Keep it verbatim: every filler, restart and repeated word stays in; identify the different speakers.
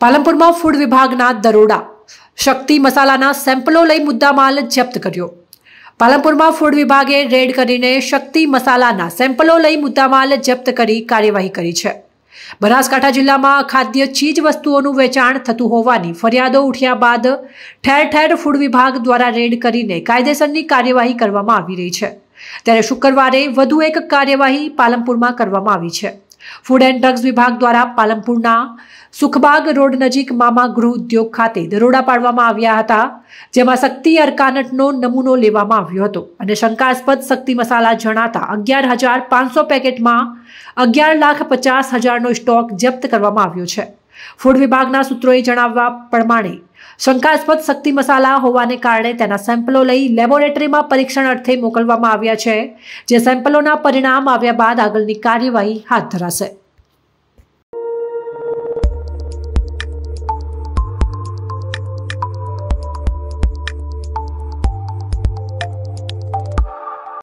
Speaker 1: પાલનપુરમાં food વિભાગના દરોડા, શક્તિ મસાલાના સેમ્પલો લઈ મુદ્દામાલ જપ્ત કર્યો। પાલનપુરમાં ફૂડ વિભાગે રેડ કરીને શક્તિ મસાલાના સેમ્પલો લઈ મુદ્દામાલ જપ્ત કરી કાર્યવાહી કરી છે। બનાસકાંઠા જિલ્લામાં ખાદ્ય ચીજ વસ્તુઓનું વેચાણ થતું હોવાની ફરિયાદો ઉઠ્યા બાદ ઠેર ઠેર ફૂડ વિભાગ દ્વારા રેડ કરીને કાયદેસરની કાર્યવાહી કરવામાં આવી રહી છે। ત્યારે શુક્રવારે વધુ એક કાર્યવાહી પાલનપુરમાં કરવામાં આવી છે। ફૂડ એન્ડ ડ્રગ્સ વિભાગ દ્વારા પાલનપુરના સુખબાગ રોડ નજીક મામા ગૃહ ઉદ્યોગ ખાતે દરોડા પાડવામાં આવ્યા હતા, જેમાં શક્તિ અરકાનટનો નમૂનો લેવામાં આવ્યો હતો અને શંકાસ્પદ શક્તિ મસાલા જણાતા અગિયાર હજાર પાંચસો પેકેટમાં અગિયાર લાખ પચાસ હજારનો સ્ટોક જપ્ત કરવામાં આવ્યો છે। ફૂડ વિભાગના સૂત્રોએ જણાવ્યા પ્રમાણે શંકાસ્પદ શક્તિ મસાલા હોવાને કારણે તેના સેમ્પલો લઈ લેબોરેટરીમાં પરીક્ષણ અર્થે મોકલવામાં આવ્યા છે, જે સેમ્પલોના પરિણામ આવ્યા બાદ આગળની કાર્યવાહી હાથ ધરાશે।